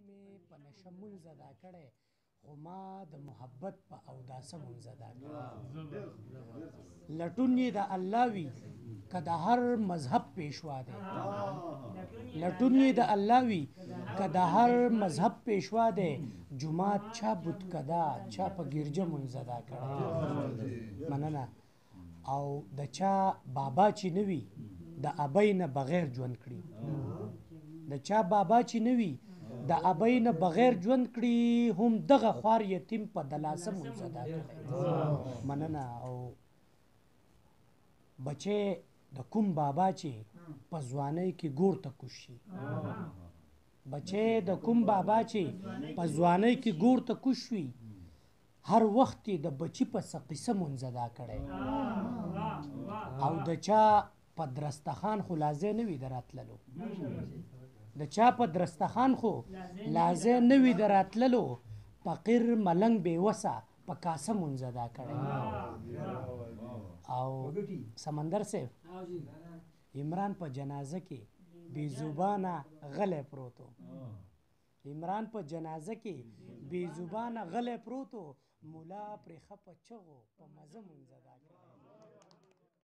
مې په نشه مونځ ادا کړی خو ما د محبت په اوداسه مونځ ادا کړی لټون یې د الله وي که د هر مذهب پیشوا دی لټون یې د الله وي که د هر مذهب پیشوا دی جماعت چا بتکده چا په ګرجه مونځ ادا کړی مننه او د چا بابا چې نه وي د ابۍ نه بغیر ژوند کړي د چا بابا چې نه وي د ابۍ نه بغیر ژوند کړي هم دغه خوار یتیم په دلاسه مونځ ادا کړی مننه او بچی د کوم بابا چې په ځوانۍ کې ګور ته کوز شي بچی د کوم بابا چې په ځوانۍ کې ګور ته کوز شوي هر وخت یې د بچي په څه قصه مونځ ادا کړی او د چا په درستخان خو لازم نه وي د راتللو د چا په درستخان خو لازم نه وي د راتللو فقیر ملنګ بېوسه په کاسه مونځ ادا کړی او سمندر صاحب عمران په جنازه کې بې زبانه غلی پروت و عمران په جنازه کې بې زبانه غلی پروت و ملا پرې ښه په چغو په مزه مونځ ادا کړی